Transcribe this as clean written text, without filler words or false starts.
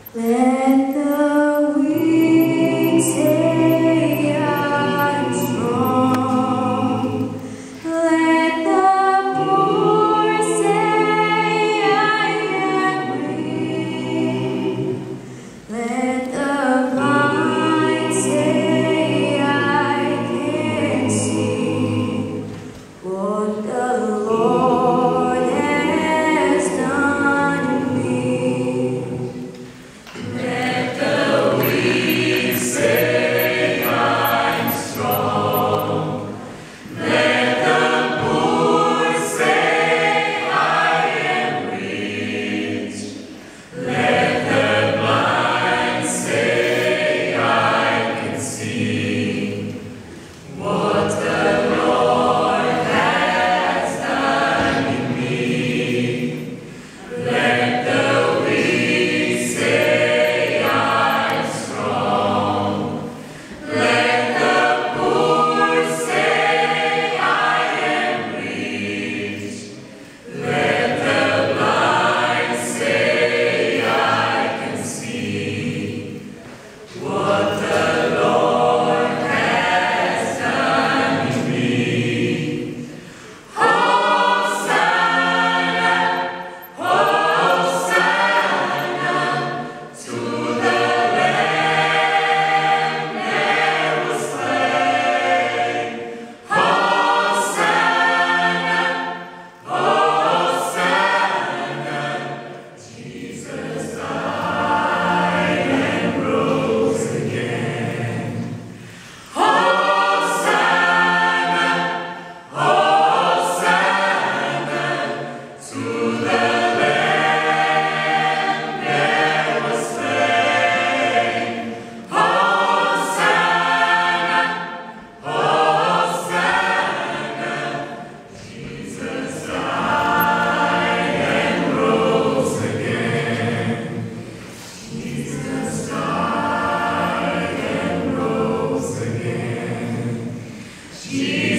Let the weak say I'm strong. Let the poor say I am weak. Let the blind say I can see what the Lord has done in me. Let the weak say I'm strong. Let the poor say I am rich. Let the blind say I can see what the Lord has done in me. Let the weak say I'm strong. Let the poor say I am rich. Let the blind say I can see what the Lord has done in me. Hosanna, Hosanna to the Lamb that was slain. Hosanna, Hosanna, Jesus died and rose again. Hosanna, Hosanna to the Lamb that was slain. Hosanna, Hosanna, Jesus died and rose again. Jesus died and rose again.